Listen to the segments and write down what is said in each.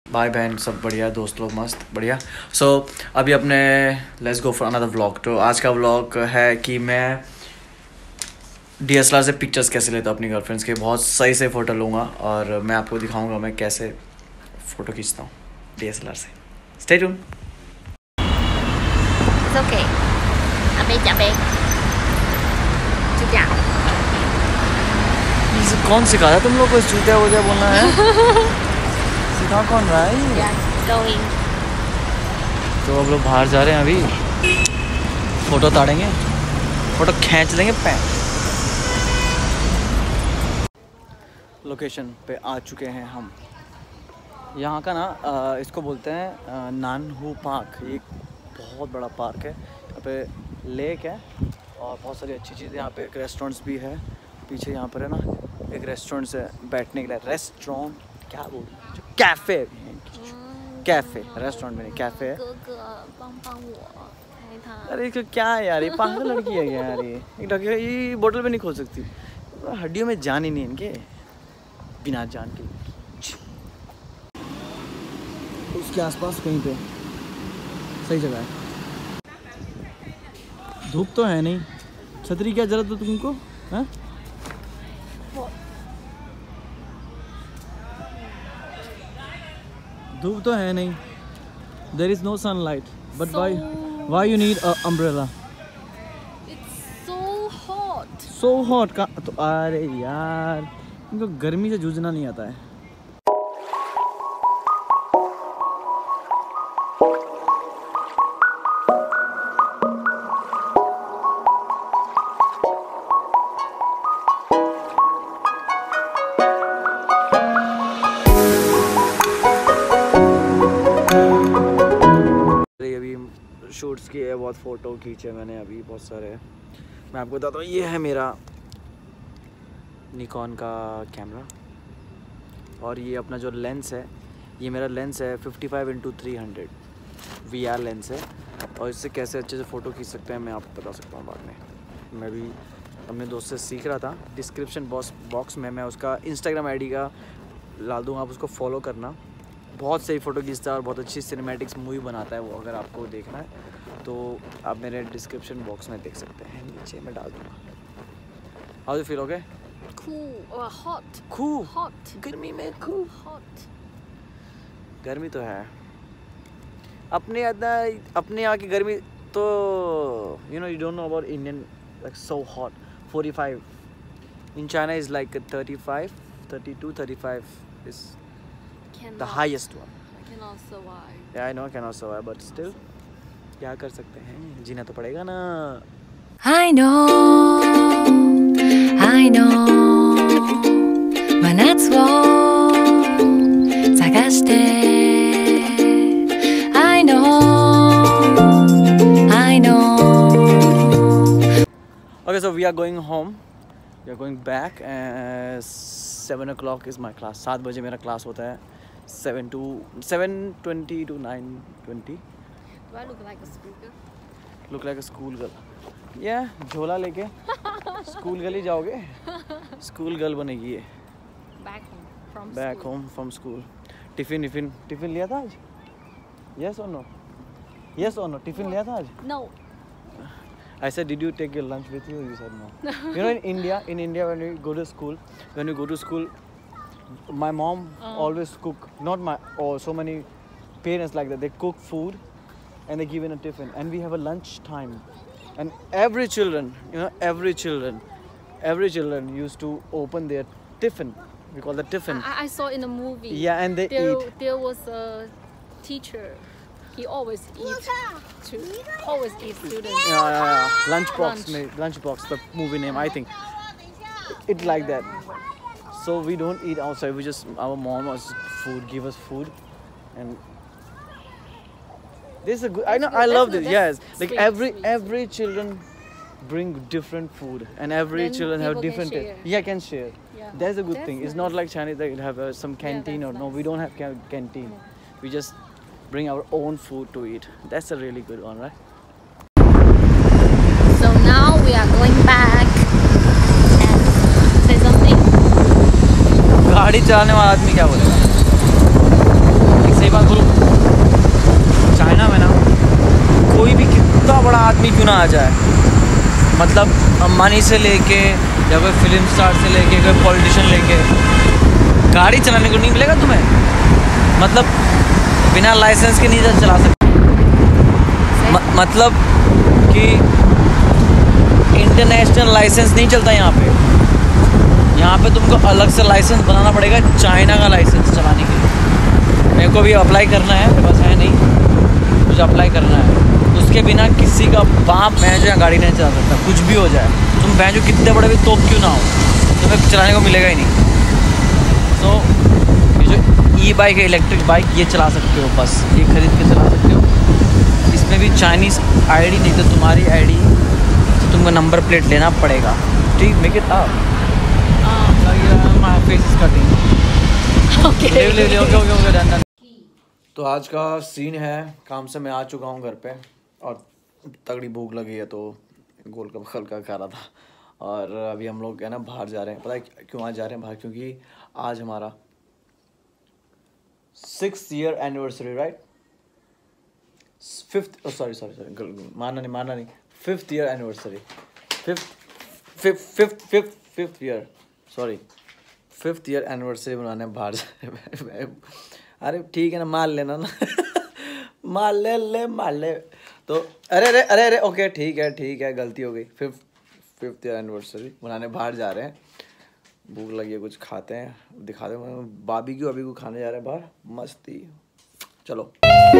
भाई बहन सब बढ़िया, दोस्त लोग मस्त बढ़िया। सो अभी अपने let's go for another vlog. तो आज का व्लॉग है कि मैं DSLR से पिक्चर्स कैसे लेता हूँ अपनी गर्लफ्रेंड्स के। बहुत सही से फ़ोटो लूँगा और मैं आपको दिखाऊँगा मैं कैसे फ़ोटो खींचता हूँ DSLR से। Stay tune. It's okay. अबे चुतिया। कौन सिखाया तुम लोग को चूतिया वूतिया बोलना है? सिखा कौन रहा है? Going. तो अब लोग बाहर जा रहे हैं, अभी फ़ोटो ताड़ेंगे, फ़ोटो खींच लेंगे। लोकेशन पे आ चुके हैं हम। यहाँ का ना इसको बोलते हैं नानहू पार्क। ये एक बहुत बड़ा पार्क है। यहाँ पे लेक है और बहुत सारी अच्छी चीज़ें। यहाँ पे एक रेस्टोरेंट्स भी है पीछे। यहाँ पर है ना एक रेस्टोरेंट्स है बैठने के लिए। रेस्टोरेंट क्या बोलते, कैफ़े। कैफ़े, रेस्टोरेंट में नहीं, कैफ़े है। अरे क्या है यार, ये पागल लड़की है क्या यार? ये बोतल पे नहीं खोल सकती, हड्डियों में जान ही नहीं इनके, बिना जान के। उसके आसपास कहीं पे सही जगह है। धूप तो है नहीं, छतरी क्या जरूरत है तुमको? हाँ धूप तो है नहीं, there is no sunlight, but why you need a umbrella? It's so hot. So hot का तो अरे यार इनको गर्मी से जूझना नहीं आता है। शूट्स किए, बहुत फ़ोटो खींचे मैंने अभी बहुत सारे। मैं आपको बताता हूँ, ये है मेरा निकॉन का कैमरा और ये अपना जो लेंस है, ये मेरा लेंस है 55x300 VR लेंस है। और इससे कैसे अच्छे से फ़ोटो खींच सकते हैं मैं आपको बता सकता हूँ बाद में। मैं भी अपने दोस्त से सीख रहा था। डिस्क्रिप्शन बॉक्स में मैं उसका इंस्टाग्राम ID का डाल दूँगा, आप उसको फॉलो करना। बहुत सही फ़ोटो खींचता है और बहुत अच्छी सिनेमैटिक्स मूवी बनाता है वो। अगर आपको देखना है तो आप मेरे डिस्क्रिप्शन बॉक्स में देख सकते हैं, नीचे मैं डाल दूँगा। How do feel? Okay? Cool or hot? Cool. Hot. गर्मी में cool. Hot. गर्मी तो है अपने यहाँ की गर्मी तो you don't know about Indian, like so hot 45. In China is like 35, 32, 35 is the highest one. I cannot survive. Yeah, I know I cannot survive, but still क्या कर सकते हैं, जीना तो पड़ेगा ना। I know 真夏を探して I know Okay, so we are going home. We are going back. 7 o'clock is my class. 7 बजे मेरा class होता है। 7:20 to 9:20. Do I look like a school girl? Look like a school girl. Yeah, झोला लेके school girl ही जाओगे। School girl बनेगी ये। Back home from school. Tiffin लिया था आज? Yes or no? Yes or no? Tiffin लिया था आज? No. I said, did you take your lunch with you? You said no. You know, in India, when you go to school, my mom always cook. So many parents like that. They cook food and they give in a tiffin, and we have a lunch time. And every children used to open their tiffin. We call the tiffin. I saw in a movie. Yeah, and they eat. There was a teacher. He always eats students. Yeah. Lunchbox, the movie name, I think. It like that. So we don't eat outside. Our mom was give us food, and this is a good. I know. I love this. Yes, like every children bring different food, and every children have different. Yeah, can share. Yeah. That's a good thing. It's not nice. like Chinese that you have some canteen or no. We don't have canteen. We just bring our own food to eat. That's a really good one, right? So now we are going back and say something. गाड़ी चलाने वाला आदमी क्या बोलेगा? Company क्यों ना आ जाए, मतलब अंबानी से लेके या कोई फिल्म स्टार से लेके कोई पॉलिटिशियन लेके, गाड़ी चलाने को नहीं मिलेगा तुम्हें, मतलब बिना लाइसेंस के नहीं चला सकते। मतलब कि इंटरनेशनल लाइसेंस नहीं चलता यहाँ पे तुमको अलग से लाइसेंस बनाना पड़ेगा, चाइना का लाइसेंस चलाने के लिए। मेरे को भी अप्लाई करना है, मेरे पास है नहीं, मुझे अप्लाई करना है। उसके बिना किसी का बाप मैं जो यहाँ गाड़ी नहीं चला सकता, कुछ भी हो जाए। तुम मैं जो कितने बड़े भी तोप क्यों ना हो, तुम्हें चलाने को मिलेगा ही नहीं। तो ये जो ई बाइक है, इलेक्ट्रिक बाइक, ये चला सकते हो, बस ये खरीद के चला सकते हो। इसमें भी चाइनीज़ आईडी नहीं तो तुम्हारी आईडी, तो तुमको नंबर प्लेट लेना पड़ेगा। ठीक, मेक इट अप। तो आज का सीन है, काम से मैं आ चुका हूँ घर पे और तगड़ी भूख लगी है, तो गोलगप्पे का खा रहा था। और अभी हम लोग है ना बाहर जा रहे हैं। पता है क्यों आज जा रहे हैं बाहर? क्योंकि आज हमारा 6th year anniversary, right? 5th, sorry, मानना नहीं, 5th year anniversary, 5th year, sorry 5th year anniversary मनाने बाहर जा रहे हैं। अरे ठीक है ना, मान लेना ना। मान ले। तो अरे ओके, ठीक है, गलती हो गई। 5th ईयर एनिवर्सरी मनाने बाहर जा रहे हैं। भूख लगी है, कुछ खाते हैं, दिखाते हैं। बाबीक्यू खाने जा रहे हैं बाहर, मस्ती। चलो।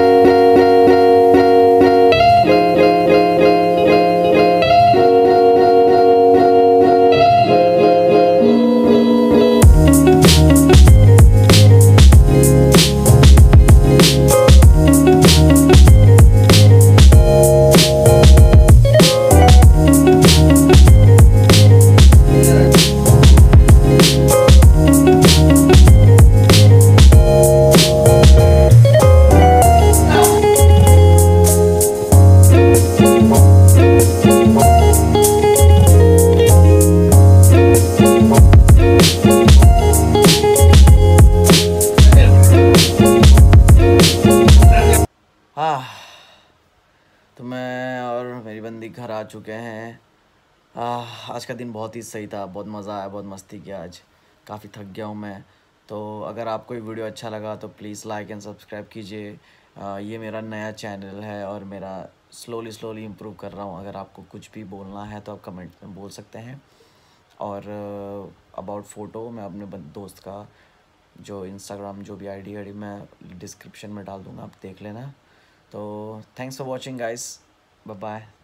तो मैं और मेरी बंदी घर आ चुके हैं। आज का दिन बहुत ही सही था, बहुत मज़ा आया, बहुत मस्ती किया आज। काफ़ी थक गया हूँ मैं। तो अगर आपको ये वीडियो अच्छा लगा तो प्लीज़ लाइक एंड सब्सक्राइब कीजिए। ये मेरा नया चैनल है और मेरा स्लोली इम्प्रूव कर रहा हूँ। अगर आपको कुछ भी बोलना है तो आप कमेंट में बोल सकते हैं। और अबाउट फ़ोटो मैं अपने दोस्त का जो इंस्टाग्राम जो भी आईडी मैं डिस्क्रिप्शन में डाल दूँगा, आप देख लेना। तो thanks for watching guys, bye bye.